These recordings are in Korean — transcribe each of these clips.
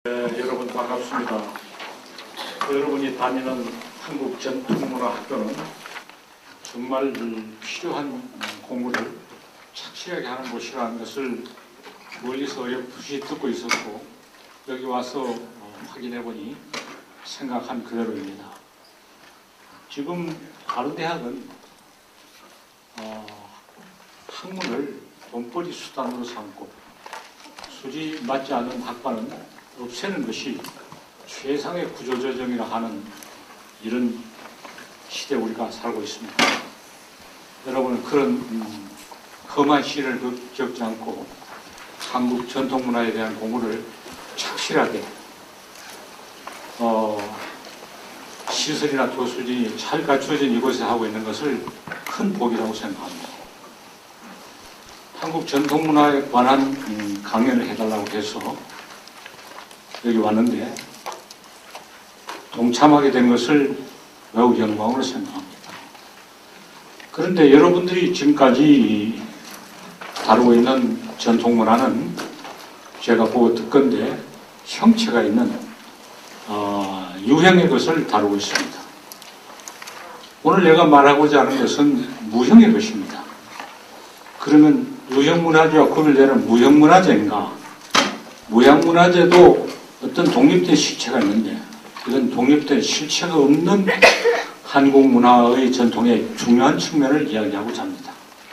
여러분 반갑습니다. 여러분이 다니는 한국전통문화학교는 정말 필요한 공부를 착실하게 하는 곳이라는 것을 멀리서 어렴풋이 듣고 있었고 여기 와서 확인해 보니 생각한 그대로입니다. 지금 다른 대학은 학문을 돈벌이 수단으로 삼고 수지 맞지 않는 학과는 없애는 것이 최상의 구조조정이라 하는 이런 시대에 우리가 살고 있습니다. 여러분은 그런 험한 시를 겪지 않고 한국 전통문화에 대한 공부를 착실하게 시설이나 교수진이 잘 갖추어진 이곳에 하고 있는 것을 큰 복이라고 생각합니다. 한국 전통문화에 관한 강연을 해달라고 해서 여기 왔는데 동참하게 된 것을 매우 영광으로 생각합니다. 그런데 여러분들이 지금까지 다루고 있는 전통문화는 제가 보고 듣건데 형체가 있는 유형의 것을 다루고 있습니다. 오늘 내가 말하고자 하는 것은 무형의 것입니다. 그러면 유형문화재와 구별되는 무형문화재인가? 무형문화재도 어떤 독립된 실체가 있는데 이런 독립된 실체가 없는 한국 문화의 전통의 중요한 측면을 이야기하고자 합니다.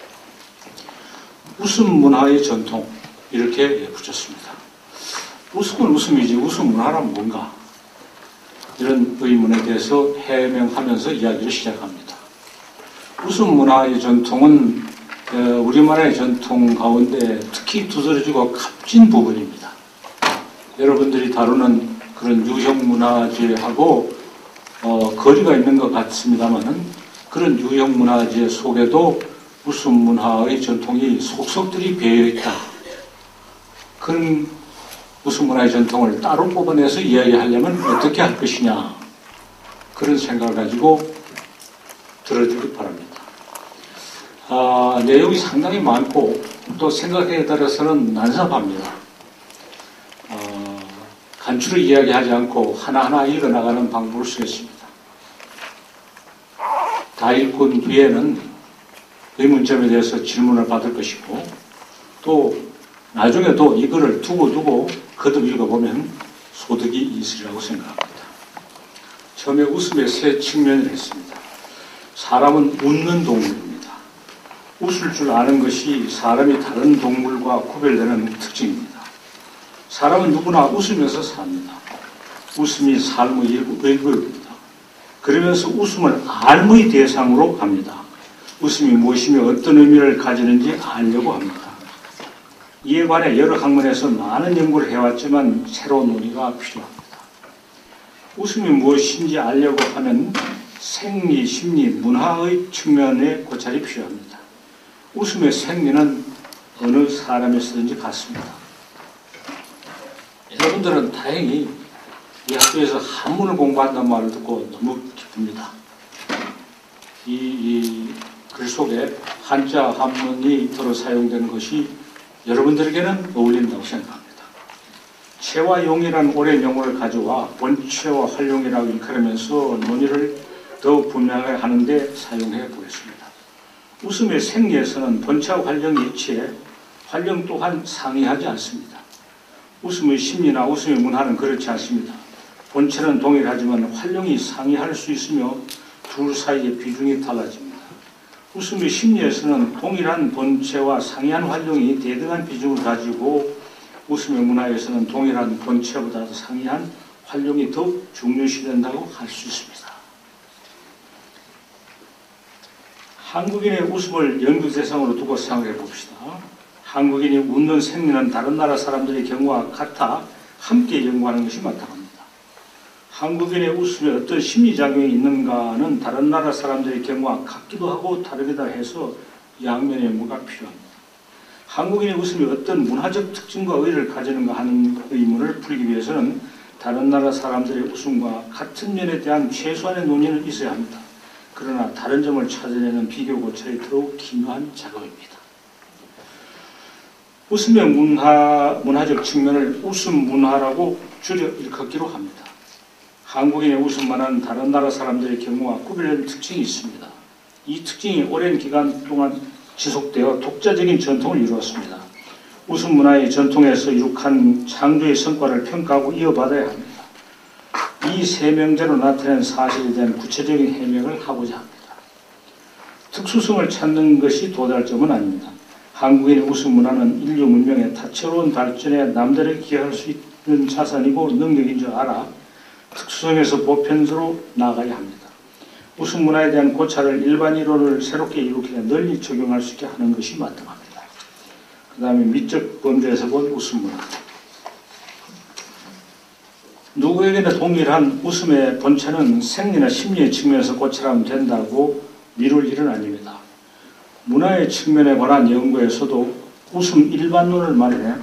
웃음 문화의 전통 이렇게 붙였습니다. 웃음은 웃음이지 웃음 문화란 뭔가? 이런 의문에 대해서 해명하면서 이야기를 시작합니다. 웃음 문화의 전통은 우리만의 전통 가운데 특히 두드러지고 값진 부분입니다. 여러분들이 다루는 그런 유형 문화재하고 거리가 있는 것 같습니다만 그런 유형 문화재 속에도 웃음 문화의 전통이 속속들이 배어있다. 그런 웃음 문화의 전통을 따로 뽑아내서 이야기하려면 어떻게 할 것이냐 그런 생각을 가지고 들어주기 바랍니다. 내용이 상당히 많고 또 생각에 따라서는 난삽합니다. 간추를 이야기하지 않고 하나하나 읽어나가는 방법을 쓰겠습니다. 다 읽고 뒤에는 의문점에 대해서 질문을 받을 것이고 또 나중에도 이거를 두고 거듭 읽어보면 소득이 있으리라고 생각합니다. 처음에 웃음의 세 측면을 했습니다. 사람은 웃는 동물입니다. 웃을 줄 아는 것이 사람이 다른 동물과 구별되는 특징입니다. 사람은 누구나 웃으면서 삽니다. 웃음이 삶의 일부입니다. 그러면서 웃음을 알무의 대상으로 합니다. 웃음이 무엇이며 어떤 의미를 가지는지 알려고 합니다. 이에 관해 여러 학문에서 많은 연구를 해왔지만 새로운 논의가 필요합니다. 웃음이 무엇인지 알려고 하면 생리, 심리, 문화의 측면에 고찰이 필요합니다. 웃음의 생리는 어느 사람에서든지 같습니다. 여러분들은 다행히 이 학교에서 한문을 공부한다는 말을 듣고 너무 기쁩니다. 이 글 속에 한자 한문이 들어 사용되는 것이 여러분들에게는 어울린다고 생각합니다. 체와 용이라는 오랜 용어를 가져와 본체와 활용이라고 일컬으면서 논의를 더욱 분명하게 하는데 사용해 보겠습니다. 웃음의 생리에서는 본체와 활용이 일치해 활용 또한 상이하지 않습니다. 웃음의 심리나 웃음의 문화는 그렇지 않습니다. 본체는 동일하지만 활용이 상이할 수 있으며 둘 사이의 비중이 달라집니다. 웃음의 심리에서는 동일한 본체와 상이한 활용이 대등한 비중을 가지고 웃음의 문화에서는 동일한 본체보다 상이한 활용이 더욱 중요시된다고 할 수 있습니다. 한국인의 웃음을 연구 대상으로 두고 생각해 봅시다. 한국인이 웃는 생리는 다른 나라 사람들의 경우와 같아 함께 연구하는 것이 마땅합니다. 한국인의 웃음에 어떤 심리작용이 있는가는 다른 나라 사람들의 경우와 같기도 하고 다르기도 해서 양면의 연구가 필요합니다. 한국인의 웃음이 어떤 문화적 특징과 의의를 가지는가 하는 의문을 풀기 위해서는 다른 나라 사람들의 웃음과 같은 면에 대한 최소한의 논의는 있어야 합니다. 그러나 다른 점을 찾아내는 비교 고찰이 더욱 기묘한 작업입니다. 웃음의 문화적 측면을 웃음 문화라고 줄여 일컫기로 합니다. 한국인의 웃음만은 다른 나라 사람들의 경우와 구별된 특징이 있습니다. 이 특징이 오랜 기간 동안 지속되어 독자적인 전통을 이루었습니다. 웃음 문화의 전통에서 이룩한 창조의 성과를 평가하고 이어받아야 합니다. 이 세 명제로 나타낸 사실에 대한 구체적인 해명을 하고자 합니다. 특수성을 찾는 것이 도달점은 아닙니다. 한국인의 웃음 문화는 인류 문명의 다채로운 발전에 남들에게 기여할 수 있는 자산이고 능력인 줄 알아 특수성에서 보편으로 나아가야 합니다. 웃음 문화에 대한 고찰을 일반 이론을 새롭게 일으켜 널리 적용할 수 있게 하는 것이 마땅합니다. 그 다음에 미적 범죄에서 본 웃음 문화. 누구에게나 동일한 웃음의 본체는 생리나 심리의 측면에서 고찰하면 된다고 미룰 일은 아닙니다. 문화의 측면에 관한 연구에서도 웃음 일반론을 마련해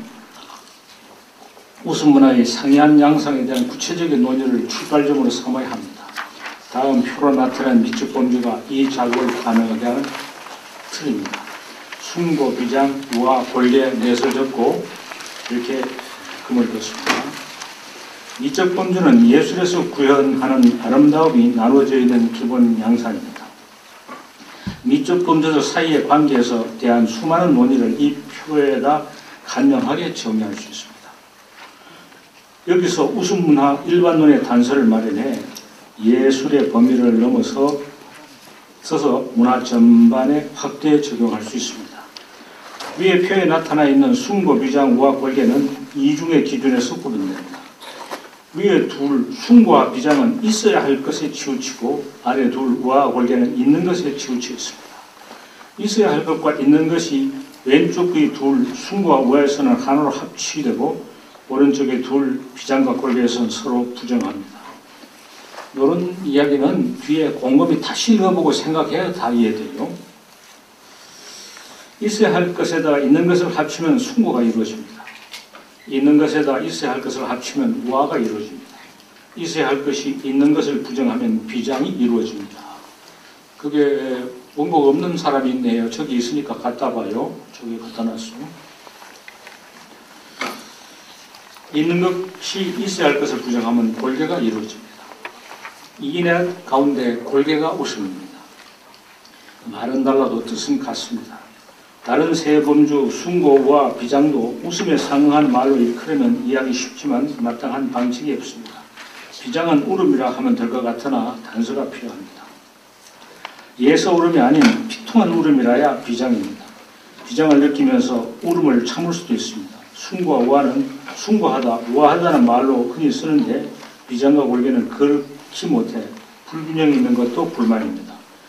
웃음 문화의 상이한 양상에 대한 구체적인 논의를 출발점으로 삼아야 합니다. 다음 표로 나타난 미적 범죄가 이 작업을 가능하게 하는 틀입니다. 숭고, 비장, 우화, 골계, 넷을 적고 이렇게 금을 그었습니다. 미적 범죄는 예술에서 구현하는 아름다움이 나눠져 있는 기본 양상입니다. 미적 범죄들 사이의 관계에서 대한 수많은 논의를 이 표에다 간략하게 정리할 수 있습니다. 여기서 웃음 문화 일반론의 단서를 마련해 예술의 범위를 넘어서 문화 전반에 확대 적용할 수 있습니다. 위의 표에 나타나 있는 숭고, 비장, 우화, 골계는 이중의 기준에서 구분됩니다. 위에 둘, 숭고와 비장은 있어야 할 것에 치우치고 아래 둘, 우화와 골계는 있는 것에 치우쳐 있습니다. 있어야 할 것과 있는 것이 왼쪽의 둘, 숭고와 우화에서는 하나로 합치되고 오른쪽의 둘, 비장과 골계에서는 서로 부정합니다. 이런 이야기는 뒤에 곰곰이 다시 읽어보고 생각해야 다 이해돼요. 있어야 할 것에다가 있는 것을 합치면 숭고가 이루어집니다. 있는 것에다가 있어야 할 것을 합치면 우화가 이루어집니다. 있어야 할 것이 있는 것을 부정하면 비장이 이루어집니다. 그게 원고 없는 사람이 있네요. 저기 있으니까 갖다 봐요. 저기 갖다 놨어요. 있는 것이 있어야 할 것을 부정하면 골계가 이루어집니다. 이인의 가운데 골계가 웃음입니다. 말은 달라도 뜻은 같습니다. 다른 세 범주 숭고와 비장도 웃음에 상응한 말로 일컬으면 이해하기 쉽지만 마땅한 방식이 없습니다. 비장은 울음이라 하면 될 것 같으나 단서가 필요합니다. 예서 울음이 아닌 피통한 울음이라야 비장입니다. 비장을 느끼면서 울음을 참을 수도 있습니다. 숭고와 우화는 숭고하다, 우아하다는 말로 흔히 쓰는데 비장과 골계는 그렇지 못해 불균형이 있는 것도 불만입니다.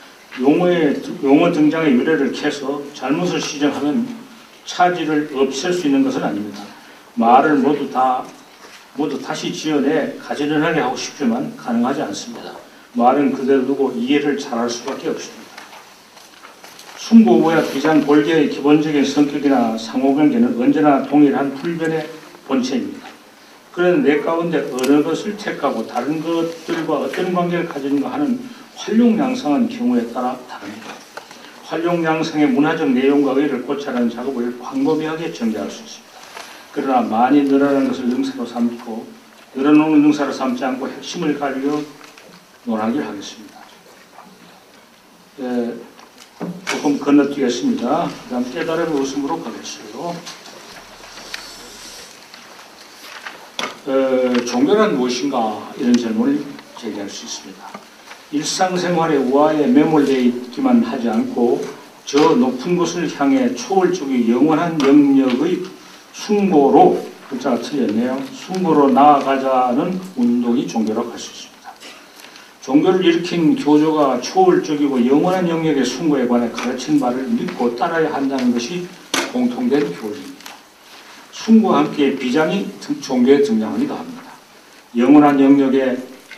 용어 등장의 유래를 캐서 잘못을 시정하면 차질을 없앨 수 있는 것은 아닙니다. 말을 모두 다시 지어내 가지런하게 하고 싶지만 가능하지 않습니다. 말은 그대로 두고 이해를 잘할 수밖에 없습니다. 숭고, 우화, 비장, 골계의 기본적인 성격이나 상호관계는 언제나 동일한 불변의 본체입니다. 그런데 내 가운데 어느 것을 택하고 다른 것들과 어떤 관계를 가지는가 하는 활용양상은 경우에 따라 다릅니다. 활용양상의 문화적 내용과 의의를 고찰하는 작업을 광범위하게 전개할 수 있습니다. 그러나 많이 늘어나는 것을 능사로 삼고 늘어놓는 능사로 삼지 않고 핵심을 가지고 논하기를 하겠습니다. 조금 건너뛰겠습니다. 그 다음 깨달음의 웃음으로 가겠어요. 종교란 무엇인가? 이런 질문을 제기할 수 있습니다. 일상생활의 우화에 매몰되어 있기만 하지 않고 저 높은 곳을 향해 초월적인 영원한 영역의 숭고로, 글자가 틀렸네요. 숭고로 나아가자는 운동이 종교라고 할 수 있습니다. 종교를 일으킨 교조가 초월적이고 영원한 영역의 숭고에 관해 가르친 바를 믿고 따라야 한다는 것이 공통된 교리입니다. 숭고와 함께 비장이 종교에 등장하기도 합니다. 영원한 영역에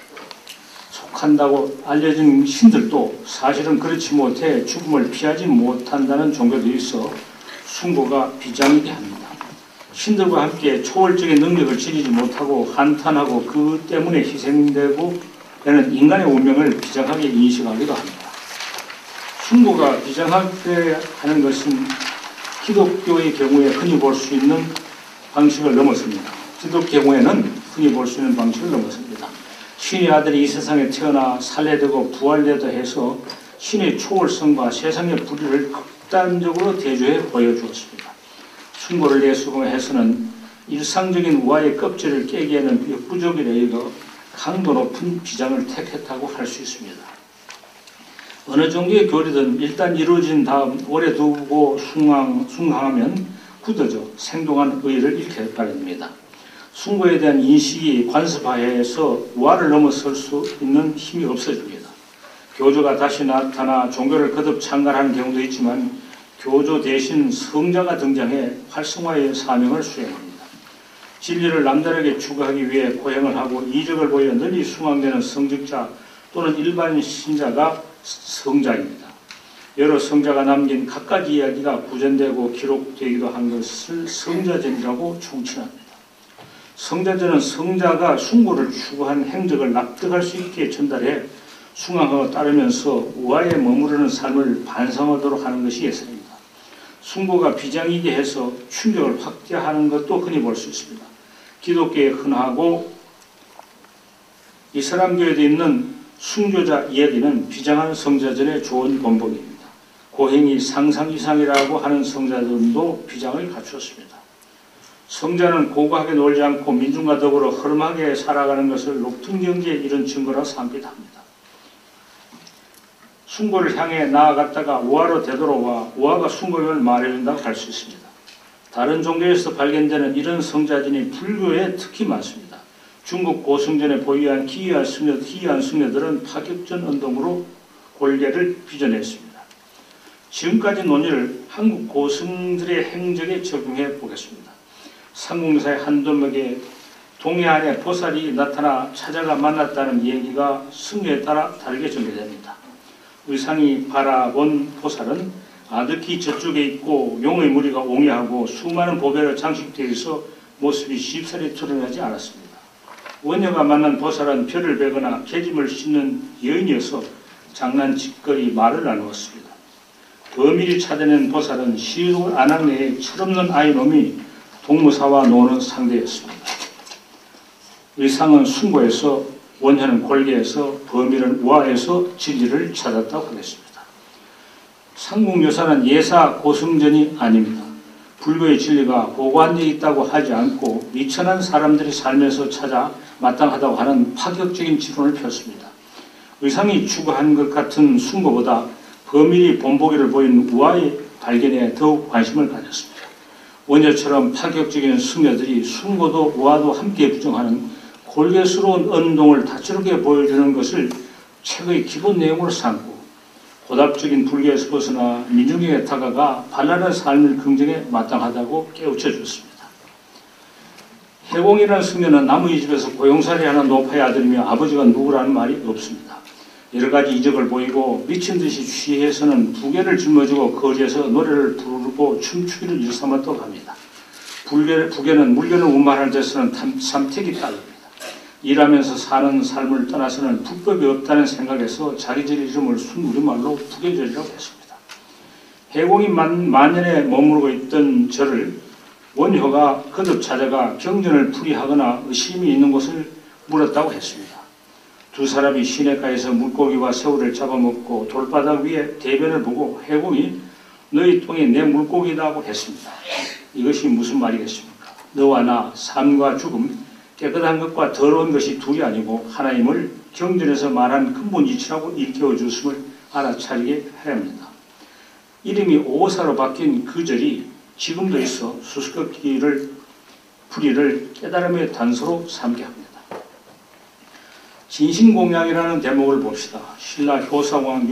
속한다고 알려진 신들도 사실은 그렇지 못해 죽음을 피하지 못한다는 종교도 있어 숭고가 비장이게 합니다. 신들과 함께 초월적인 능력을 지니지 못하고 한탄하고 그 때문에 희생되고 되는 인간의 운명을 비장하게 인식하기도 합니다. 숭고가 비장하게 하는 것은 기독교의 경우에 흔히 볼 수 있는 방식을 넘었습니다. 기독교 경우에는 흔히 볼 수 있는 방식을 넘어섭니다. 신의 아들이 이 세상에 태어나 살해되고 부활되다 해서 신의 초월성과 세상의 불의를 극단적으로 대조해 보여주었습니다. 숭고를 내수공해서는 일상적인 우화의 껍질을 깨게 하는 역부족에 의거 강도 높은 비장을 택했다고 할 수 있습니다. 어느 종류의 교리든 일단 이루어진 다음 오래 두고 숭항하면 굳어져 생동한 의의를 잃게 마련입니다. 숭고에 대한 인식이 관습화해서 우화를 넘어설 수 있는 힘이 없어집니다. 교조가 다시 나타나 종교를 거듭 창간하는 경우도 있지만 교조 대신 성자가 등장해 활성화의 사명을 수행합니다. 진리를 남다르게 추구하기 위해 고행을 하고 이적을 보여 널리 숭앙되는 성직자 또는 일반 신자가 성자입니다. 여러 성자가 남긴 갖가지 이야기가 구전되고 기록되기도 한 것을 성자전이라고 총칭합니다. 성자전은 성자가 숭고를 추구한 행적을 납득할 수 있게 전달해 숭앙하고 따르면서 우화에 머무르는 삶을 반성하도록 하는 것이 예술입니다. 숭고가 비장이게 해서 충격을 확대하는 것도 흔히 볼 수 있습니다. 기독교에 흔하고 이슬람교에도 있는 숭조자 이야기는 비장한 성자전의 좋은 본보기입니다. 고행이 상상 이상이라고 하는 성자들도 비장을 갖추었습니다. 성자는 고고하게 놀지 않고 민중과 더불어 흐름하게 살아가는 것을 높은 경지에 이른 증거라 삼기도 합니다. 숭고를 향해 나아갔다가 우화로 되돌아와 우화가 숭고임을 말해준다고 할 수 있습니다. 다른 종교에서 발견되는 이런 성자진이 불교에 특히 많습니다. 중국 고승전에 보유한 희귀한 승려들은 파격전 운동으로 골계를 빚어냈습니다. 지금까지 논의를 한국 고승들의 행적에 적용해 보겠습니다. 삼국사의 한 대목에 동해안에 보살이 나타나 찾아가 만났다는 얘기가 승려에 따라 다르게 전개됩니다. 의상이 바라본 보살은 아득히 저쪽에 있고 용의 무리가 옹이하고 수많은 보배로 장식되어 있어 모습이 쉽사리 드러나지 않았습니다. 원녀가 만난 보살은 별을 베거나 계집을 씻는 여인이어서 장난짓거리 말을 나누었습니다. 범인이 찾아낸 보살은 시루 안악내의 철없는 아이놈이 동무사와 노는 상대였습니다. 의상은 숭고에서 원녀는 골계에서 범인은 우화에서 진리를 찾았다고 하겠습니다. 삼국유사는 예사 고승전이 아닙니다. 불교의 진리가 고고한 데 있다고 하지 않고 미천한 사람들이 살면서 찾아 마땅하다고 하는 파격적인 지론을 폈습니다. 의상이 추구한 것 같은 숭고보다 범인이 본보기를 보인 우화의 발견에 더욱 관심을 가졌습니다. 원녀처럼 파격적인 승려들이 숭고도 우화도 함께 부정하는 골개스러운 운동을 다채롭게 보여주는 것을 책의 기본 내용으로 삼고 고답적인 불교에서 벗어나 민중에게 다가가 발랄한 삶을 긍정에 마땅하다고 깨우쳐 줬습니다. 해공이라는 승려는 나무의 집에서 고용살이 하는 노파의 아들이며 아버지가 누구라는 말이 없습니다. 여러 가지 이적을 보이고 미친 듯이 취해서는 부계를 짊어지고 거리에서 노래를 부르고 춤추기를 일삼았다고 합니다. 부계는 물건을 운반할 때서는 삼택이 따릅니다. 일하면서 사는 삶을 떠나서는 불법이 없다는 생각에서 자기들 이름을 순 우리말로 부계절이라고 했습니다. 해공이 만년에 머무르고 있던 저를 원효가 거듭 찾아가 경전을 풀이하거나 의심이 있는 곳을 물었다고 했습니다. 두 사람이 시냇가에서 물고기와 새우를 잡아먹고 돌바닥 위에 대변을 보고 해공이 너희 똥이 내 물고기다고 했습니다. 이것이 무슨 말이겠습니까? 너와 나, 삶과 죽음, 깨끗한 것과 더러운 것이 둘이 아니고 하나님을 경전에서 말한 근본 이치라고 일깨워 주심을 알아차리게 해야 합니다. 이름이 오사로 바뀐 그 절이 지금도 있어 수수께끼를 풀이를 깨달음의 단서로 삼게 합니다. 진신공양이라는 대목을 봅시다. 신라 효성왕이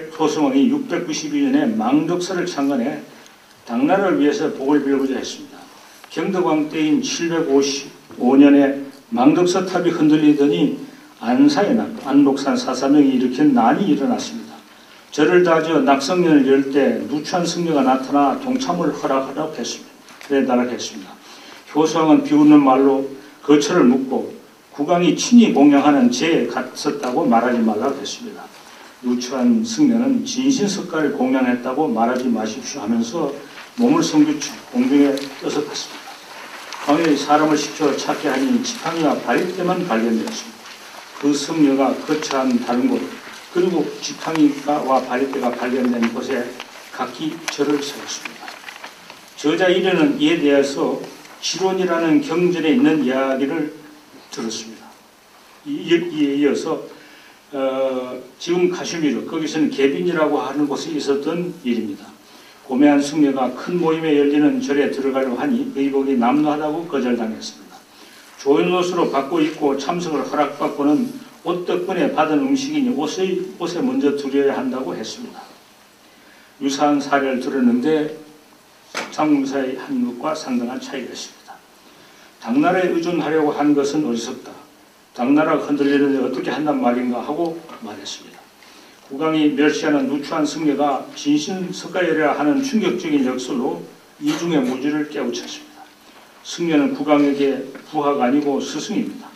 692년에 망덕사를 창건해 당나라를 위해서 복을 빌고자 했습니다. 경덕왕 때인 755년에 망덕사 탑이 흔들리더니 안사의 날, 안록산 사사명이 일으킨 난이 일어났습니다. 절을 다져 낙성년을 열 때 누추한 승려가 나타나 동참을 허락하라고 했습니다. 했습니다. 효성은 비웃는 말로 거처를 묻고 국왕이 친히 공양하는 제에 갔었다고 말하지 말라고 했습니다. 누추한 승려는 진신석가를 공양했다고 말하지 마십시오 하면서 몸을 성규쳐 공중에 떠서 갔습니다. 광야에 사람을 시켜 찾게 하니 지팡이와 바리떼만 발견되었습니다. 그 성녀가 거처한 다른 곳 그리고 지팡이와 바리떼가 발견된 곳에 각기 절을 세웠습니다. 저자 일에는 이에 대해서 지론이라는 경전에 있는 이야기를 들었습니다. 이에 이어서 지금 카슈미르 거기서는 게빈이라고 하는 곳에 있었던 일입니다. 고매한 승려가 큰 모임에 열리는 절에 들어가려고 하니 의복이 남루하다고 거절당했습니다. 좋은 옷으로 바꿔 입고 참석을 허락받고는 옷 덕분에 받은 음식이니 옷에 먼저 드려야 한다고 했습니다. 유사한 사례를 들었는데 상무사의 한 것과 상당한 차이가 있습니다. 당나라에 의존하려고 한 것은 어리석다. 당나라가 흔들리는데 어떻게 한단 말인가 하고 말했습니다. 국왕이 멸시하는 누추한 승려가 진신석가열이라 하는 충격적인 역설로 이중의 무지를 깨우쳤습니다. 승려는 국왕에게 부하가 아니고 스승입니다.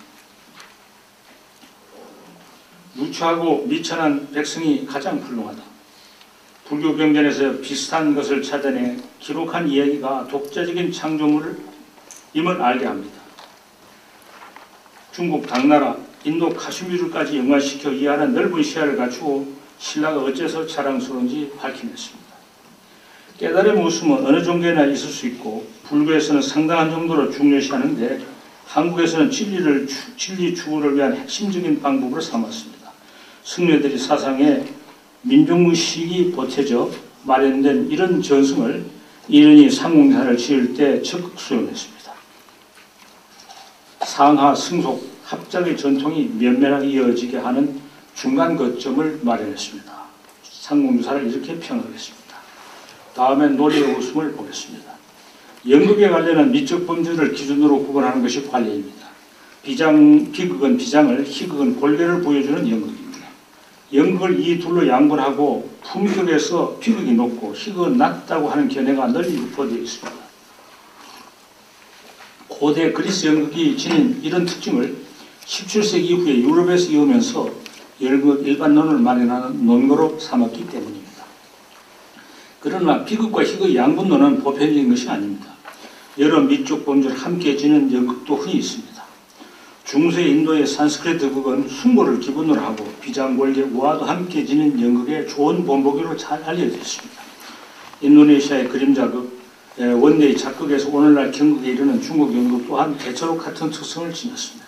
누추하고 미천한 백성이 가장 훌륭하다. 불교 경전에서 비슷한 것을 찾아내 기록한 이야기가 독자적인 창조물임을 알게 합니다. 중국 당나라, 인도 카슈미르까지 연관시켜 이해하는 넓은 시야를 갖추고 신라가 어째서 자랑스러운지 밝혀냈습니다. 깨달음의 웃음은 어느 종교에나 있을 수 있고 불교에서는 상당한 정도로 중요시하는데 한국에서는 진리 추구를 위한 핵심적인 방법으로 삼았습니다. 승려들이 사상에 민족무식이 보태져 마련된 이런 전승을 이른이 상공사를 지을 때 적극 수용했습니다. 상하, 승속, 합작의 전통이 면면하게 이어지게 하는 중간 거점을 마련했습니다. 상공유사를 이렇게 평하겠습니다. 다음엔 노래의 웃음을 보겠습니다. 연극에 관련한 미적 범주를 기준으로 구분하는 것이 관례입니다. 비극은 비장을, 희극은 골개를 보여주는 연극입니다. 연극을 이 둘로 양분하고 품격에서 비극이 높고 희극은 낮다고 하는 견해가 널리 유포되어 있습니다. 고대 그리스 연극이 지닌 이런 특징을 17세기 이후에 유럽에서 이으면서 일반론을 마련하는 논거로 삼았기 때문입니다. 그러나 비극과 희극의 양분론은 보편적인 것이 아닙니다. 여러 미적 범주를 함께 지닌 연극도 흔히 있습니다. 중세 인도의 산스크리트 극은 숭고를 기본으로 하고 비장골계 우화도 함께 지닌 연극의 좋은 본보기로 잘 알려져 있습니다. 인도네시아의 그림자극, 원래의 작극에서 오늘날 경극에 이르는 중국 연극 또한 대체로 같은 특성을 지녔습니다.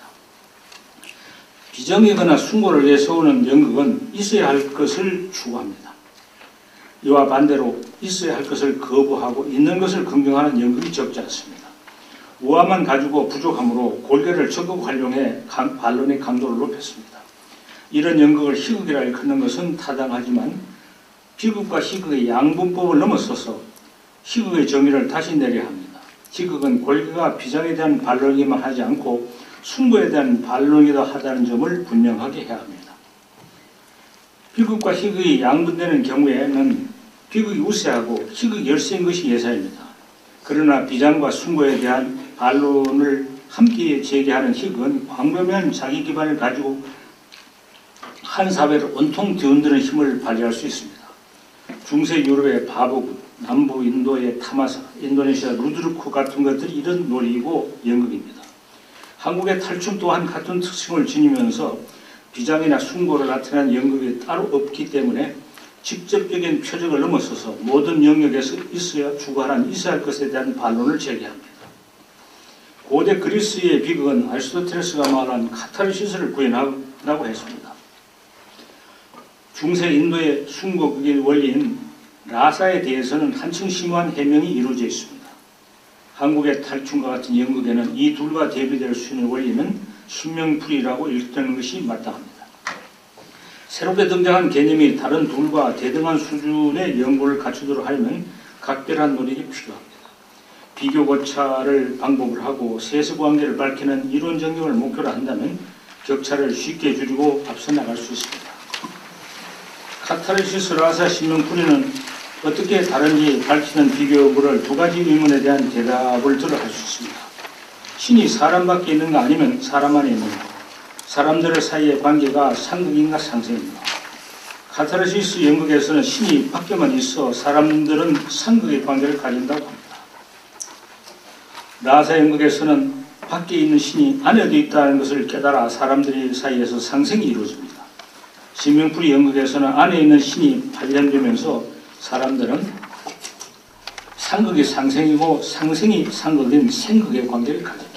비정이거나 숭고를 내세우는 연극은 있어야 할 것을 추구합니다. 이와 반대로 있어야 할 것을 거부하고 있는 것을 긍정하는 연극이 적지 않습니다. 우화만 가지고 부족하므로 골개를 적극 활용해 반론의 강도를 높였습니다. 이런 연극을 희극이라 일컫는 것은 타당하지만 비극과 희극의 양분법을 넘어서서 희극의 정의를 다시 내려야 합니다. 희극은 골개가 비장에 대한 반론이기만 하지 않고 숭고에 대한 반론이기도 하다는 점을 분명하게 해야 합니다. 비극과 희극이 양분되는 경우에는 비극이 우세하고 희극이 열세인 것이 예사입니다. 그러나 비장과 숭고에 대한 반론을 함께 제기하는 희극은 광범위한 자기 기반을 가지고 한 사회를 온통 뒤흔드는 힘을 발휘할 수 있습니다. 중세 유럽의 바보군, 남부 인도의 타마사, 인도네시아 루드르크 같은 것들이 이런 놀이이고 연극입니다. 한국의 탈춤 또한 같은 특징을 지니면서 비장이나 숭고를 나타내는 연극이 따로 없기 때문에 직접적인 표적을 넘어서서 모든 영역에서 있어야 할 것에 대한 반론을 제기합니다. 고대 그리스의 비극은 아리스토텔레스가 말한 카타르시스를 구현한다고 했습니다. 중세 인도의 숭고극의 원리인 라사에 대해서는 한층 심오한 해명이 이루어져 있습니다. 한국의 탈춤과 같은 연극에는 이 둘과 대비될 수 있는 원리는 신명풀이라고 일컫는 것이 마땅합니다. 새롭게 등장한 개념이 다른 둘과 대등한 수준의 연구를 갖추도록 하려면 각별한 노력이 필요합니다. 비교 고찰을 방법을 하고 세세관계를 밝히는 이론 정립을 목표로 한다면 격차를 쉽게 줄이고 앞서 나갈 수 있습니다. 카타르시스 라사 신명풀이는 어떻게 다른지 밝히는 비교물을 두 가지 의문에 대한 대답을 들어 할 수 있습니다. 신이 사람밖에 있는가 아니면 사람 안에 있는가? 사람들 사이의 관계가 상극인가 상생인가? 카타르시스 연극에서는 신이 밖에만 있어 사람들은 상극의 관계를 가진다고 합니다. 나사 연극에서는 밖에 있는 신이 안에도 있다는 것을 깨달아 사람들이 사이에서 상생이 이루어집니다. 신명풀이 연극에서는 안에 있는 신이 발견되면서 사람들은 상극이 상생이고 상생이 상극인 생극의 관계를 가집니다.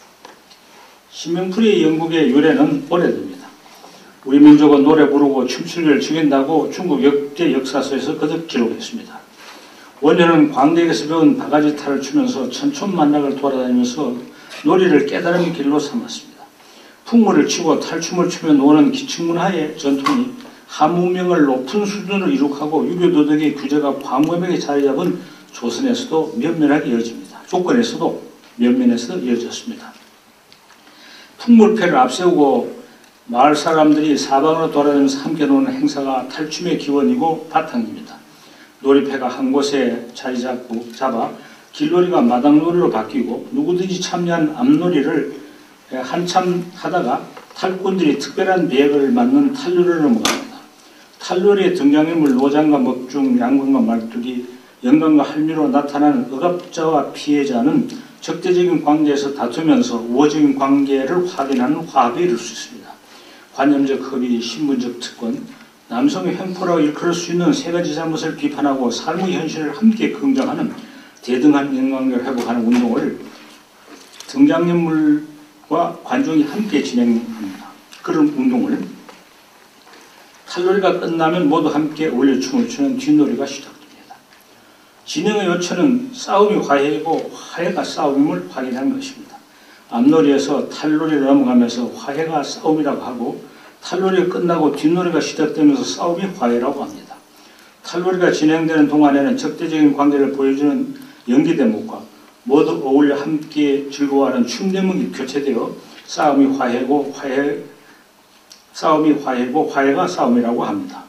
신명풀이 연극의 유래는 오래됩니다. 우리 민족은 노래 부르고 춤추기를 즐긴다고 중국 역대 역사서에서 거듭 기록했습니다. 원년은 광대에서 배운 바가지 탈을 추면서 천촌만락을 돌아다니면서 놀이를 깨달음의 길로 삼았습니다. 풍물을 치고 탈춤을 추며 노는 기층문화의 전통이 한문명을 높은 수준으로 이룩하고 유교도덕의 규제가 광범위하게 자리잡은 조선에서도 면면하게 이어집니다. 조건에서도 면면에서 이어졌습니다. 풍물패를 앞세우고 마을 사람들이 사방으로 돌아다니면서 함께 노는 행사가 탈춤의 기원이고 바탕입니다. 놀이패가 한 곳에 자리 잡아 길놀이가 마당놀이로 바뀌고 누구든지 참여한 앞놀이를 한참 하다가 탈꾼들이 특별한 배역을 맡는 탈놀이로 넘어갑니다. 탈놀이의 등장인물 노장과 먹중, 양관과 말뚝이 영광과 할미로 나타나는 억압자와 피해자는 적대적인 관계에서 다투면서 우호적인 관계를 확인하는 화합에 이를 수 있습니다. 관념적 합의, 신분적 특권, 남성의 횡포라고 일컬을 수 있는 세 가지 잘못을 비판하고 삶의 현실을 함께 긍정하는 대등한 인간관계를 회복하는 운동을 등장인물과 관중이 함께 진행합니다. 그런 운동을 탈놀이가 끝나면 모두 함께 어울려 춤을 추는 뒷놀이가 시작됩니다. 진행의 요체는 싸움이 화해이고 화해가 싸움임을 확인한 것입니다. 앞놀이에서 탈놀이를 넘어가면서 화해가 싸움이라고 하고 탈놀이가 끝나고 뒷놀이가 시작되면서 싸움이 화해라고 합니다. 탈놀이가 진행되는 동안에는 적대적인 관계를 보여주는 연기 대목과 모두 어울려 함께 즐거워하는 춤 대목이 교체되어 싸움이 화해고 화해가 싸움이라고 합니다.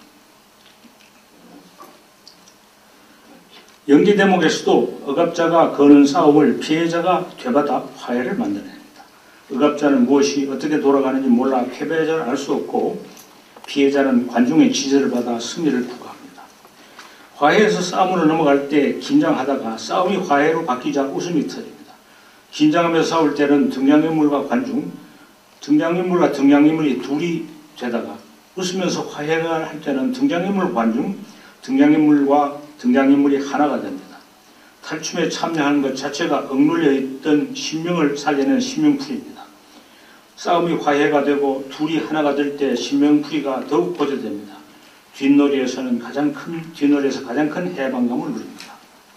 연기 대목에서도 억압자가 거는 싸움을 피해자가 되받아 화해를 만들어냅니다. 억압자는 무엇이 어떻게 돌아가는지 몰라 패배자를 알 수 없고 피해자는 관중의 지지를 받아 승리를 구가합니다. 화해에서 싸움으로 넘어갈 때 긴장하다가 싸움이 화해로 바뀌자 웃음이 터집니다. 긴장하면서 싸울 때는 등장인물과 관중, 등장인물과 등장인물이 둘이 되다가 웃으면서 화해를 할 때는 등장인물 관중, 등장인물과 등장인물이 하나가 됩니다. 탈춤에 참여하는 것 자체가 억눌려 있던 신명을 살리는 신명풀이입니다. 싸움이 화해가 되고 둘이 하나가 될 때 신명풀이가 더욱 고조됩니다. 뒷놀이에서 가장 큰 해방감을 누립니다.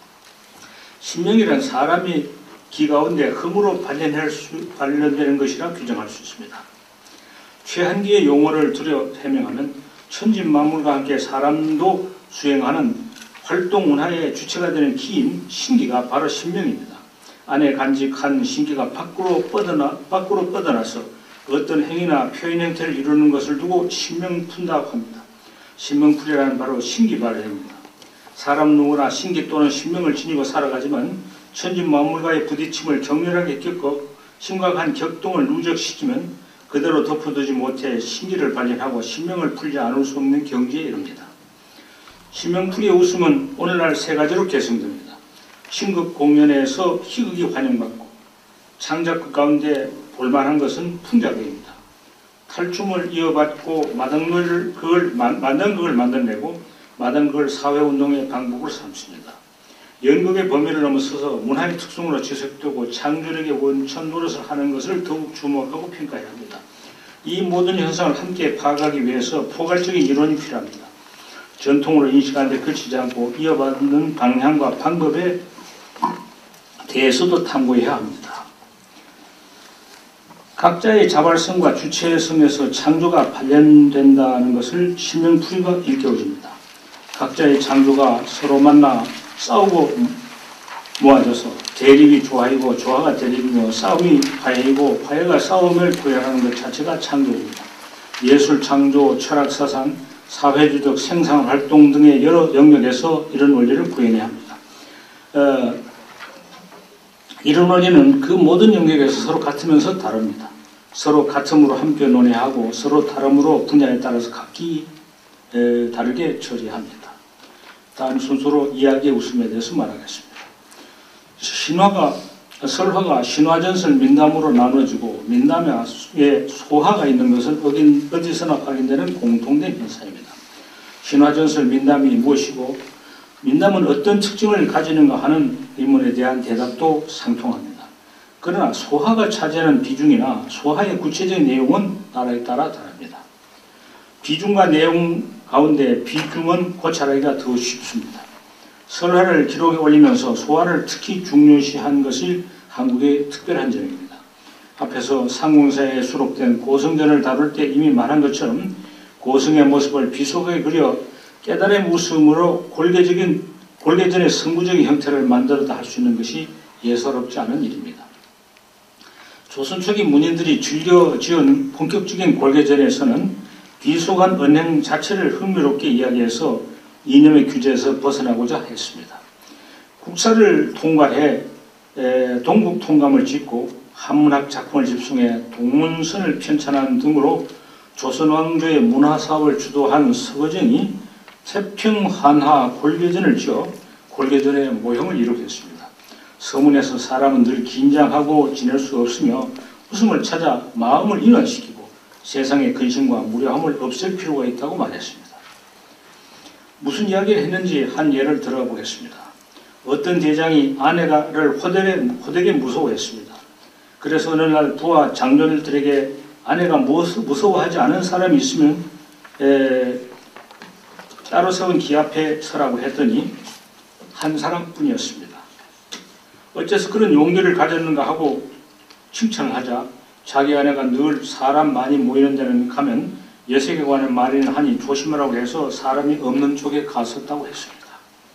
신명이란 사람이 기 가운데 흠으로 발현되는 것이라 규정할 수 있습니다. 최한기의 용어를 들여 해명하면 천진만물과 함께 사람도 수행하는 활동문화의 주체가 되는 기인 신기가 바로 신명입니다. 안에 간직한 신기가 밖으로 뻗어나서 어떤 행위나 표현 형태를 이루는 것을 두고 신명푼다고 합니다. 신명풀이라는 바로 신기 발현입니다. 사람 누구나 신기 또는 신명을 지니고 살아가지만 천진만물과의 부딪힘을 격렬하게 겪고 심각한 격동을 누적시키면 그대로 덮어두지 못해 신기를 발현하고 신명을 풀지 않을 수 없는 경지에 이릅니다. 신명풀이의 웃음은 오늘날 세 가지로 개성됩니다. 신극 공연에서 희극이 환영받고 창작극 가운데 볼만한 것은 풍자극입니다. 탈춤을 이어받고 마당극을 만들어내고 마당극을 사회운동의 방법으로 삼습니다. 연극의 범위를 넘어서서 문화의 특성으로 지속되고 창조력의 원천 노릇을 하는 것을 더욱 주목하고 평가해야 합니다. 이 모든 현상을 함께 파악하기 위해서 포괄적인 이론이 필요합니다. 전통으로 인식하는 데 그치지 않고 이어받는 방향과 방법에 대해서도 탐구해야 합니다. 각자의 자발성과 주체성에서 창조가 발현된다는 것을 신명풀이가 일깨워줍니다. 각자의 창조가 서로 만나 싸우고 모아져서 대립이 조화이고 조화가 대립이며 싸움이 화해이고 화해가 싸움을 구현하는 것 자체가 창조입니다. 예술 창조, 철학 사상, 사회주적 생산활동 등의 여러 영역에서 이런 원리를 구현해야 합니다. 이런 원리는 그 모든 영역에서 서로 같으면서 다릅니다. 서로 같음으로 함께 논의하고 서로 다름으로 분야에 따라서 각기 다르게 처리합니다. 다음 순서로 이야기의 웃음에 대해서 말하겠습니다. 신화가 설화가 신화전설 민담으로 나눠지고 민담에 소화가 있는 것은 어디서나 확인되는 공통된 현상입니다. 신화전설 민담이 무엇이고 민담은 어떤 특징을 가지는가 하는 의문에 대한 대답도 상통합니다. 그러나 소화가 차지하는 비중이나 소화의 구체적인 내용은 나라에 따라 다릅니다. 비중과 내용 가운데 비중은 고찰하기가 더 쉽습니다. 설화를 기록에 올리면서 소화를 특히 중요시한 것이 한국의 특별한 점입니다. 앞에서 상공사에 수록된 고성전을 다룰 때 이미 말한 것처럼 고성의 모습을 비속하게 그려 깨달음의 웃음으로 골계전의 성구적인 형태를 만들었다 할 수 있는 것이 예사롭지 않은 일입니다. 조선 초기 문인들이 즐겨 지은 본격적인 골계전에서는 비속한 언행 자체를 흥미롭게 이야기해서 이념의 규제에서 벗어나고자 했습니다. 국사를 통과해 동국 통감을 짓고 한문학 작품을 집중해 동문선을 편찬하는 등으로 조선 왕조의 문화 사업을 주도한 서거정이 태평한하 골계전을 지어 골계전의 모형을 이룩했습니다. 서문에서 사람은 늘 긴장하고 지낼 수 없으며 웃음을 찾아 마음을 인원시키고 세상의 근심과 무료함을 없앨 필요가 있다고 말했습니다. 무슨 이야기를 했는지 한 예를 들어보겠습니다. 어떤 대장이 아내를 호되게 무서워했습니다. 그래서 어느 날 부하 장전들에게 아내가 무서워하지 않은 사람이 있으면 따로 세운 기 앞에 서라고 했더니 한 사람뿐이었습니다. 어째서 그런 용기를 가졌는가 하고 칭찬을 하자 자기 아내가 늘 사람 많이 모이는 데는 가면 여색에 관한 말이나 하니 조심하라고 해서 사람이 없는 쪽에 갔었다고 했습니다.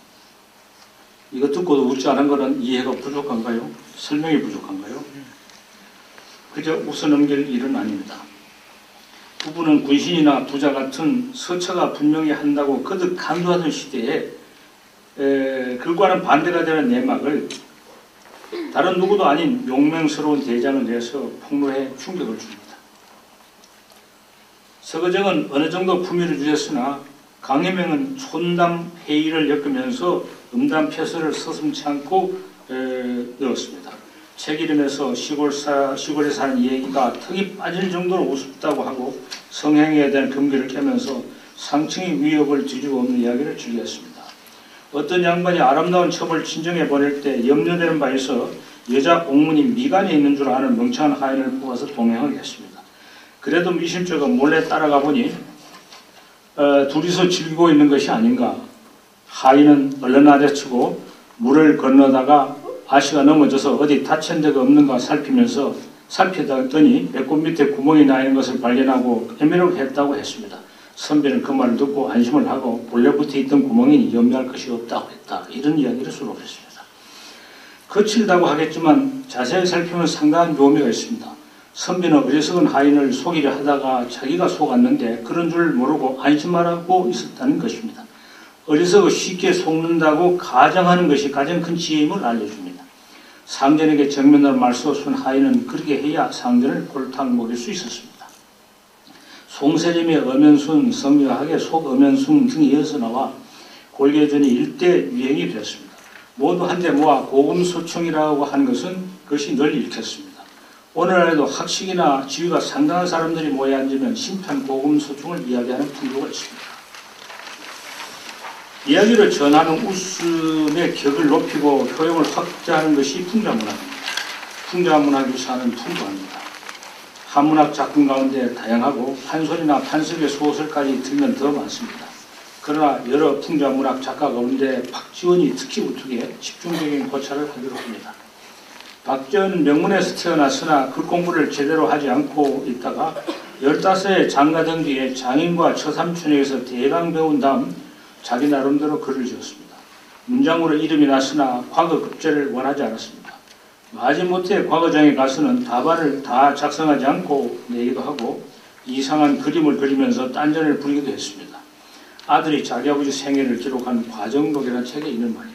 이거 듣고도 웃지 않은 것은 이해가 부족한가요? 설명이 부족한가요? 그저 웃어 넘길 일은 아닙니다. 부부는 군신이나 부자 같은 서처가 분명히 한다고 거듭 강조하던 시대에 그과는 반대가 되는 내막을 다른 누구도 아닌 용맹스러운 대장을 내서 폭로해 충격을 줍니다. 서거정은 어느 정도 품위를 주셨으나 강혜명은 촌담 회의를 엮으면서 음담 폐설을 서슴지 않고 넣었습니다. 책 이름에서 시골에 사는 얘기가 턱이 빠질 정도로 우습다고 하고 성행에 대한 금기를 깨면서 상층의 위협을 뒤지고 없는 이야기를 즐겼습니다. 어떤 양반이 아름다운 첩을 친정에 보낼 때 염려되는 바에서 여자 공문이 미간에 있는 줄 아는 멍청한 하인을 뽑아서 동행을 했습니다. 그래도 미심쩍어 몰래 따라가 보니 둘이서 즐기고 있는 것이 아닌가. 하인은 얼른 아재치고 물을 건너다가 아씨가 넘어져서 어디 다친 데가 없는가 살피더니 배꼽 밑에 구멍이 나 있는 것을 발견하고 애매를 했다고 했습니다. 선비는 그 말을 듣고 안심을 하고 본래 붙어 있던 구멍이니 염려할 것이 없다고 했다. 이런 이야기를 수록했습니다. 거칠다고 하겠지만 자세히 살피면 상당한 묘미가 있습니다. 선비는 어리석은 하인을 속이려 하다가 자기가 속았는데 그런 줄 모르고 안심하라고 있었다는 것입니다. 어리석어 쉽게 속는다고 가정하는 것이 가장 큰 지혜임을 알려줍니다. 상전에게 정면으로 말쏘순 하인은 그렇게 해야 상전을 골탕 먹일 수 있었습니다. 송세림의 엄연순, 성묘학의 속엄연순 등이 이어서 나와 골계전이 일대 유행이 되었습니다. 모두 한데 모아 고금소총이라고 한 것은 그것이 널 일으켰습니다. 오늘날에도 학식이나 지위가 상당한 사람들이 모여 앉으면 심판 고금소총을 이야기하는 풍조가 있습니다. 이야기를 전하는 웃음의 격을 높이고 효용을 확대하는 것이 풍자문학입니다. 풍자문학 유사는 풍부합니다. 한문학 작품 가운데 다양하고 판소리나 판석의 소설까지 들면 더 많습니다. 그러나 여러 풍자문학 작가 가운데 박지원이 특히 우뚝에 집중적인 고찰을 하기로 합니다. 박지원은 명문에서 태어났으나 글 공부를 제대로 하지 않고 있다가 15에 장가된 뒤에 장인과 처삼촌에게서 대강 배운 다음 자기 나름대로 글을 지었습니다. 문장으로 이름이 났으나 과거 급제를 원하지 않았습니다. 마지못해 과거장에 가서는 답안을 다 작성하지 않고 내기도 하고 이상한 그림을 그리면서 딴전을 부리기도 했습니다. 아들이 자기 아버지 생애를 기록한 과정록이라는 책에 있는 말입니다.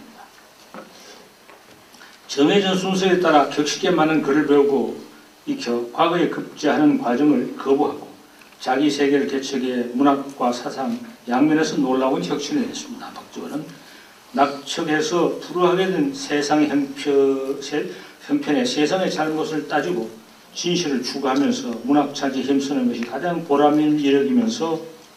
정해진 순서에 따라 격식에 맞는 글을 배우고 익혀 과거에 급제하는 과정을 거부하고 자기 세계를 개척해 문학과 사상 양면에서 놀라운 혁신을 했습니다. 박지원은 낙척해서 불우하게 된 세상의 형편에 세상의 잘못을 따지고 진실을 추구하면서 문학차지에 힘쓰는 것이 가장 보람을 여기면서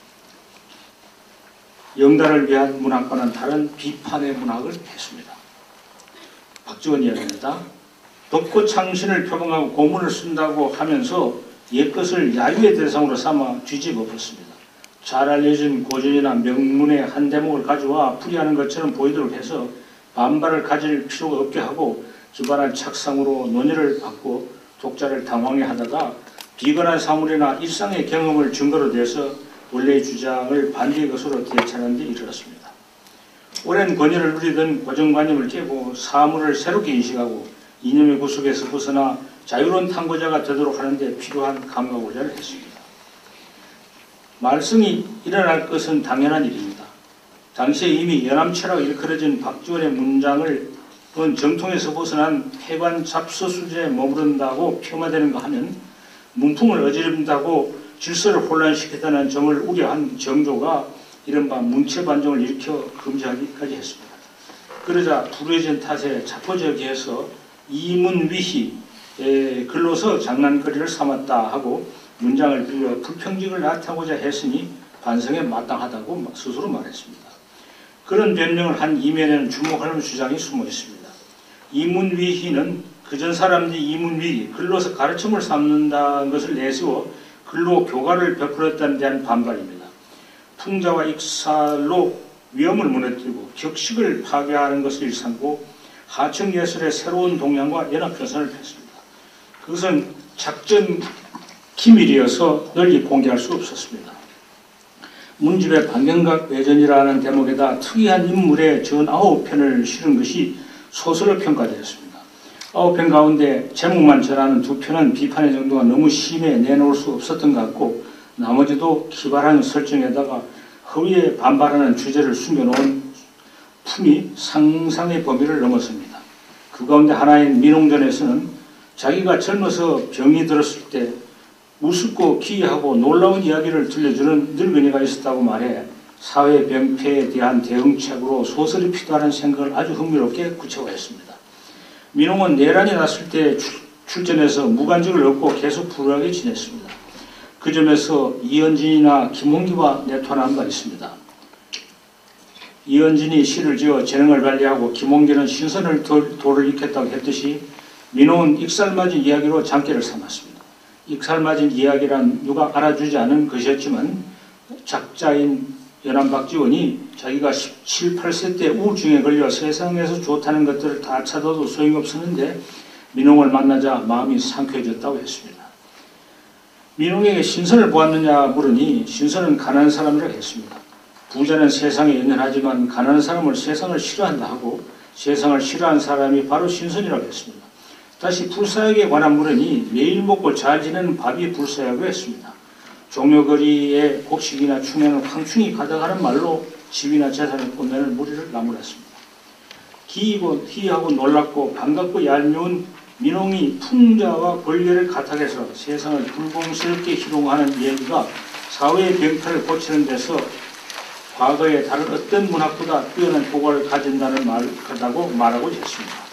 영달을 위한 문학과는 다른 비판의 문학을 했습니다. 박지원 이야기입니다. 덕고 창신을 표방하고 고문을 쓴다고 하면서 옛것을 야유의 대상으로 삼아 뒤집어봤습니다. 잘 알려진 고전이나 명문의 한 대목을 가져와 풀이하는 것처럼 보이도록 해서 반발을 가질 필요가 없게 하고 기발한 착상으로 논의를 받고 독자를 당황해 하다가 비근한 사물이나 일상의 경험을 증거로 대서 원래의 주장을 반대의 것으로 되찾는 데 이르렀습니다. 오랜 권위를 누리던 고정관념을 깨고 사물을 새롭게 인식하고 이념의 구속에서 벗어나 자유로운 탐구자가 되도록 하는 데 필요한 감각고자를 했습니다. 말썽이 일어날 것은 당연한 일입니다. 당시에 이미 연암체라고 일컬어진 박지원의 문장을 정통에서 벗어난 폐관 잡서 수준에 머무른다고 폄하되는가 하면 문풍을 어지른다고 질서를 혼란시켰다는 점을 우려한 정조가 이른바 문체반정을 일으켜 금지하기까지 했습니다. 그러자 불의전 탓에 자포자기해서 이문위희 글로서 장난거리를 삼았다 하고 문장을 빌려 불평직을 나타내고자 했으니 반성에 마땅하다고 스스로 말했습니다. 그런 변명을 한 이면에는 주목할 만한 주장이 숨어 있습니다. 이문위희는 그전 사람들이 이문위희 글로서 가르침을 삼는다는 것을 내세워 글로 교가를 베풀었다는 데한 반발입니다. 풍자와 익살로 위험을 무너뜨리고 격식을 파괴하는 것을 일삼고 하층예술의 새로운 동향과 연합현상을 폈습니다. 그것은 작전 기밀이어서 널리 공개할 수 없었습니다. 문집의 방경각 외전이라는 대목에다 특이한 인물의 전 9편을 실은 것이 소설로 평가되었습니다. 9편 가운데 제목만 전하는 2편은 비판의 정도가 너무 심해 내놓을 수 없었던 것 같고 나머지도 기발한 설정에다가 허위에 반발하는 주제를 숨겨놓은 품이 상상의 범위를 넘어섭니다. 그 가운데 하나인 민홍전에서는 자기가 젊어서 병이 들었을 때 우습고 기이하고 놀라운 이야기를 들려주는 늙은이가 있었다고 말해 사회 병폐에 대한 대응책으로 소설이 필요하다는 생각을 아주 흥미롭게 구체화했습니다. 민홍은 내란이 났을 때 출전해서 무관직을 얻고 계속 불우하게 지냈습니다. 그 점에서 이현진이나 김홍기와 내토한 바 있습니다. 이현진이 시를 지어 재능을 발휘하고 김홍기는 신선을 도를 익혔다고 했듯이 민홍은 익살맞은 이야기로 장기를 삼았습니다. 익살맞은 이야기란 누가 알아주지 않은 것이었지만 작자인 연암박지원이 자기가 17, 8세 때 우울증에 걸려 세상에서 좋다는 것들을 다 찾아도 소용없었는데 민홍을 만나자 마음이 상쾌해졌다고 했습니다. 민홍에게 신선을 보았느냐 물으니 신선은 가난한 사람이라고 했습니다. 부자는 세상에 연연하지만 가난한 사람을 세상을 싫어한다 하고 세상을 싫어하는 사람이 바로 신선이라고 했습니다. 다시 불사역에 관한 물으니 매일 먹고 잘 지내는 밥이 불사역이라고 했습니다. 종묘거리의 곡식이나 충에는 황충이 가득하는 말로 집이나 재산을 뽐내는 무리를 나무랐습니다. 희하고 놀랍고 반갑고 얄미운 민홍이 풍자와 권례를 가탁해서 세상을 불공스럽게 희롱하는 얘기가 사회의 병폐를 고치는 데서 과거에 다른 어떤 문학보다 뛰어난 효과를 가진다고 말하고자 했습니다.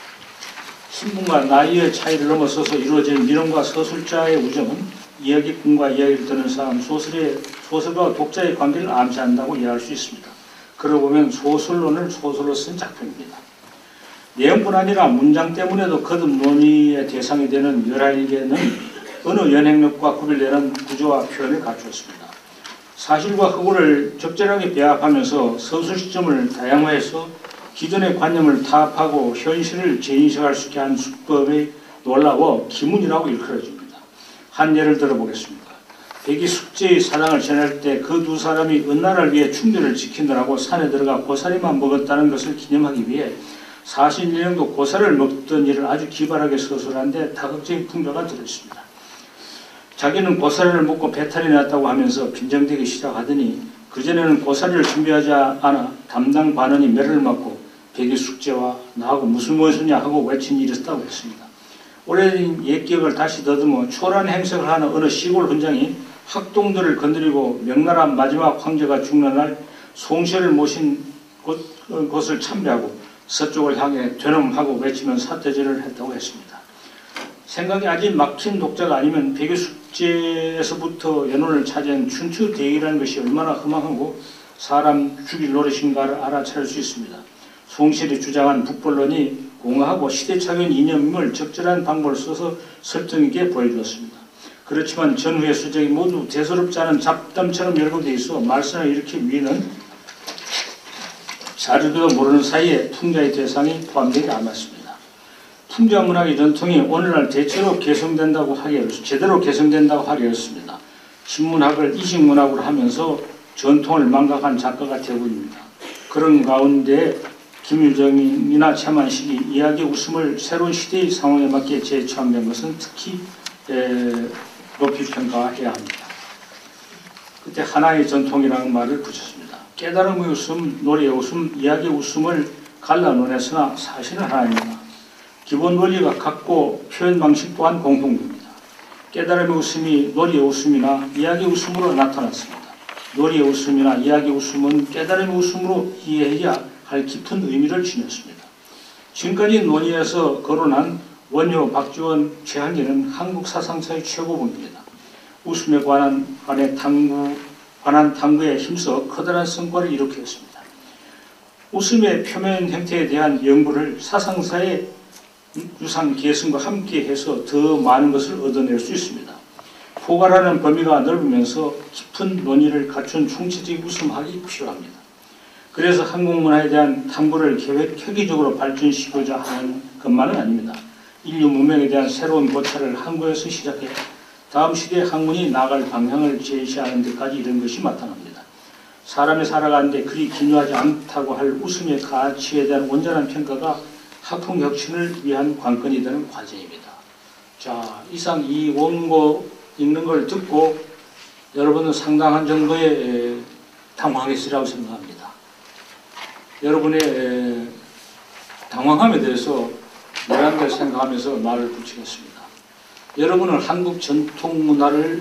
신분과 나이의 차이를 넘어서서 이루어진 민홍과 서술자의 우정은 이야기꾼과 이야기를 듣는 사람, 소설과 독자의 관계를 암시한다고 이해할 수 있습니다. 그러고 보면 소설론을 소설로 쓴 작품입니다. 내용뿐 아니라 문장 때문에도 거듭 논의의 대상이 되는 11개는 어느 연행력과 구별되는 구조와 표현을 갖추었습니다. 사실과 허구를 적절하게 배합하면서 서술 시점을 다양화해서 기존의 관념을 타협하고 현실을 재인식할 수 있게 한 수법의 놀라워 기문이라고 일컬어집니다. 한 예를 들어보겠습니다. 백이 숙제의 사랑을 전할 때 그 두 사람이 은나라를 위해 충전을 지키느라고 산에 들어가 고사리만 먹었다는 것을 기념하기 위해 41년도 고사를 먹던 일을 아주 기발하게 서술하는데 다각적인 풍자가 들어있습니다. 자기는 고사리를 먹고 배탈이 났다고 하면서 빈정대기 시작하더니 그전에는 고사리를 준비하지 않아 담당 관원이 매를 맞고 백이 숙제와 나하고 무슨 무엇이냐 하고 외친 일이 있었다고 했습니다. 오래된 옛 기억을 다시 더듬어 초라한 행색을 하는 어느 시골 훈장이 학동들을 건드리고 명나라 마지막 황제가 죽는 날 송시를 모신 곳을 참배하고 서쪽을 향해 되놈하고 외치면 사태질을 했다고 했습니다. 생각이 아직 막힌 독자가 아니면 백여 숙제에서부터 연원을 차지한 춘추 대의라는 것이 얼마나 허망하고 사람 죽일 노릇인가를 알아차릴 수 있습니다. 송실이 주장한 북벌론이 공허하고 시대착연 이념임을 적절한 방법을 써서 설득 있게 보여주었습니다. 그렇지만 전후의 수적이 모두 대수롭지 않은 잡담처럼 열거되어 있어 말썽을 일으킨 위는 자료도 모르는 사이에 풍자의 대상이 포함되지 않았습니다. 풍자 문학의 전통이 오늘날 제대로 개성된다고 하기였습니다. 신문학을 이식문학으로 하면서 전통을 망각한 작가가 대부분입니다. 그런 가운데 김유정이나 최만식이 이야기 웃음을 새로운 시대의 상황에 맞게 재창된 것은 특히 높이 평가해야 합니다. 그때 하나의 전통이라는 말을 붙였습니다. 깨달음의 웃음, 노래의 웃음, 이야기의 웃음을 갈라놓았으나 사실은 하나입니다. 기본 원리가 같고 표현 방식 또한 공통됩니다. 깨달음의 웃음이 노래의 웃음이나 이야기의 웃음으로 나타났습니다. 노래의 웃음이나 이야기의 웃음은 깨달음의 웃음으로 이해해야 할 깊은 의미를 지녔습니다. 지금까지 논의에서 거론한 원효, 박지원, 최한계는 한국 사상사의 최고봉입니다. 웃음에 관한 탐구에 힘써 커다란 성과를 이룩했습니다. 웃음의 표면 형태에 대한 연구를 사상사의 유산 계승과 함께해서 더 많은 것을 얻어낼 수 있습니다. 포괄하는 범위가 넓으면서 깊은 논의를 갖춘 총체적인 웃음학이 필요합니다. 그래서 한국 문화에 대한 탐구를 획기적으로 발전시키고자 하는 것만은 아닙니다. 인류 문명에 대한 새로운 고찰을 한국에서 시작해 다음 시대의 학문이 나아갈 방향을 제시하는 데까지 이런 것이 나타납니다. 사람이 살아가는데 그리 기묘하지 않다고 할 웃음의 가치에 대한 온전한 평가가 학풍 혁신을 위한 관건이 되는 과제입니다. 자, 이상 이 원고 읽는 걸 듣고 여러분은 상당한 정도의 당황했으리라고 생각합니다. 여러분의 당황함에 대해서 내란을 생각하면서 말을 붙이겠습니다. 여러분은 한국 전통 문화를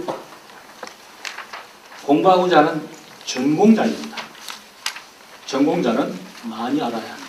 공부하고자 하는 전공자입니다. 전공자는 많이 알아야 합니다.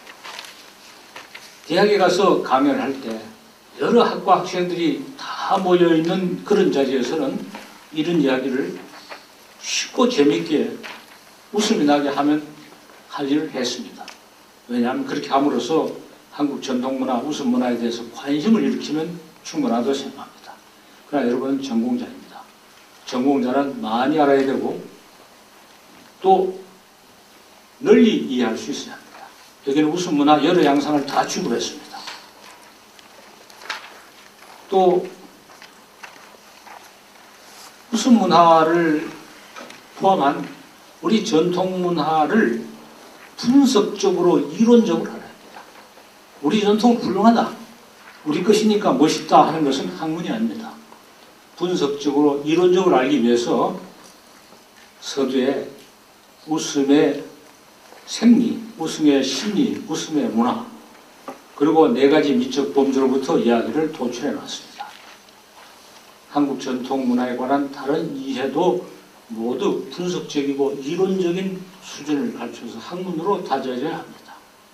대학에 가서 강연을 할 때 여러 학과 학생들이 다 모여있는 그런 자리에서는 이런 이야기를 쉽고 재미있게 웃음이 나게 하면 할 일을 했습니다. 왜냐하면 그렇게 함으로써 한국 전통문화, 웃음문화에 대해서 관심을 일으키면 충분하다고 생각합니다. 그러나 여러분은 전공자입니다. 전공자는 많이 알아야 되고 또 널리 이해할 수 있어야 합니다. 여기는 웃음문화 여러 양상을 다 취급했습니다. 또 웃음문화를 포함한 우리 전통문화를 분석적으로 이론적으로 알아야 합니다. 우리 전통은 훌륭하다. 우리 것이니까 멋있다 하는 것은 학문이 아닙니다. 분석적으로 이론적으로 알기 위해서 서두에 웃음의 생리, 웃음의 심리, 웃음의 문화 그리고 네 가지 미적 범주로부터 이야기를 도출해 놨습니다. 한국 전통 문화에 관한 다른 이해도 모두 분석적이고 이론적인 수준을 갖춰서 학문으로 다져야 합니다.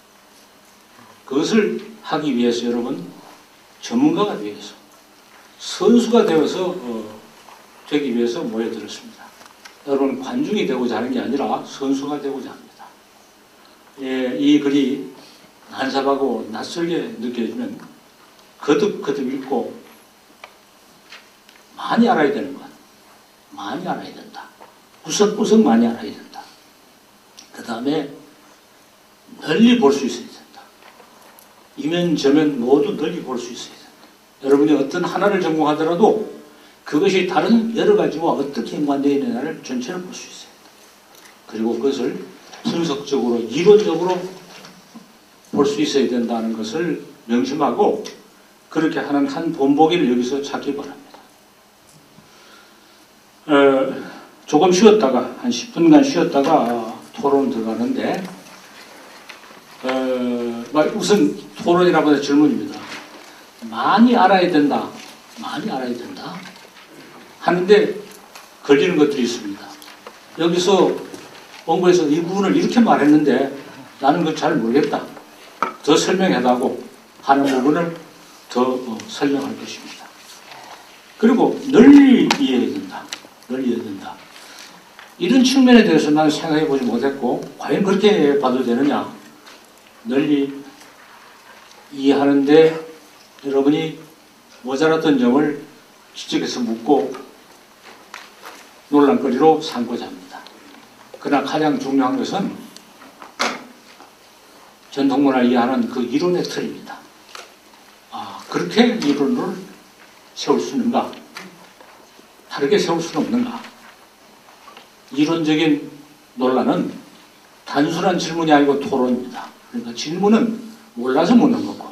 그것을 하기 위해서 여러분 전문가가 되어서 선수가 되어서 되기 위해서 모여들었습니다. 여러분 관중이 되고자 하는 게 아니라 선수가 되고자 합니다. 예, 이 글이 난삽하고 낯설게 느껴지면 거듭거듭 읽고 많이 알아야 되는 것. 많이 알아야 된다. 구석구석 많이 알아야 된다. 그 다음에 널리 볼 수 있어야 된다. 이면저면 모두 널리 볼 수 있어야 된다. 여러분이 어떤 하나를 전공하더라도 그것이 다른 여러 가지와 어떻게 연관되어 있느냐를 전체를 볼 수 있어야 된다. 그리고 그것을 분석적으로 이론적으로 볼 수 있어야 된다는 것을 명심하고 그렇게 하는 한 본보기를 여기서 찾기 바랍니다. 조금 쉬었다가 한 10분간 쉬었다가 토론 들어가는데 우선 토론이라고 해서 질문입니다. 많이 알아야 된다. 많이 알아야 된다. 하는데 걸리는 것들이 있습니다. 여기서 원고에서 이 부분을 이렇게 말했는데 나는 그걸 잘 모르겠다. 더 설명해달라고 하는 부분을 더 설명할 것입니다. 그리고 널리 이해해야 된다. 널리 이해해야 된다. 이런 측면에 대해서 나는 생각해 보지 못했고, 과연 그렇게 봐도 되느냐? 널리 이해하는데 여러분이 모자랐던 점을 지적해서 묻고 논란거리로 삼고자 합니다. 그러나 가장 중요한 것은 전통문화를 이해하는 그 이론의 틀입니다. 그렇게 이론을 세울 수 있는가? 다르게 세울 수는 없는가? 이론적인 논란은 단순한 질문이 아니고 토론입니다. 그러니까 질문은 몰라서 묻는 거고,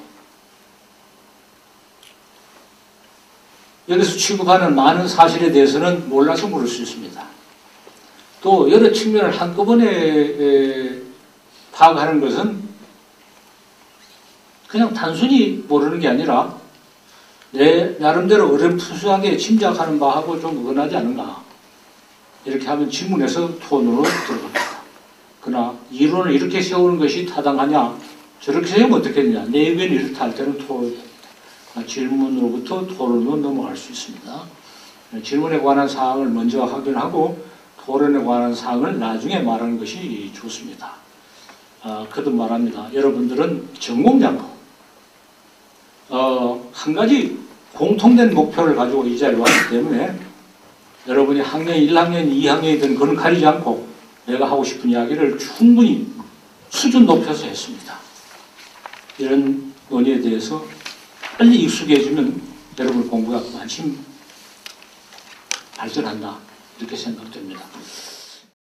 여기서 취급하는 많은 사실에 대해서는 몰라서 물을 수 있습니다. 또 여러 측면을 한꺼번에 파악하는 것은 그냥 단순히 모르는 게 아니라 내 나름대로 어렴풋하게 짐작하는 바하고 좀 어긋나지 않은가. 이렇게 하면 질문에서 토론으로 들어갑니다. 그러나 이론을 이렇게 세우는 것이 타당하냐, 저렇게 세우면 어떻겠냐, 내 의견이 이렇다 할 때는 질문으로부터 토론으로 넘어갈 수 있습니다. 질문에 관한 사항을 먼저 확인하고 토론에 관한 사항을 나중에 말하는 것이 좋습니다. 거듭 말합니다. 여러분들은 전공자고 한 가지 공통된 목표를 가지고 이 자리에 왔기 때문에 여러분이 학년 1학년, 2학년이든 그건 가리지 않고 내가 하고 싶은 이야기를 충분히 수준 높여서 했습니다. 이런 논의에 대해서 빨리 익숙해지면 여러분 공부가 많이 발전한다, 이렇게 생각됩니다.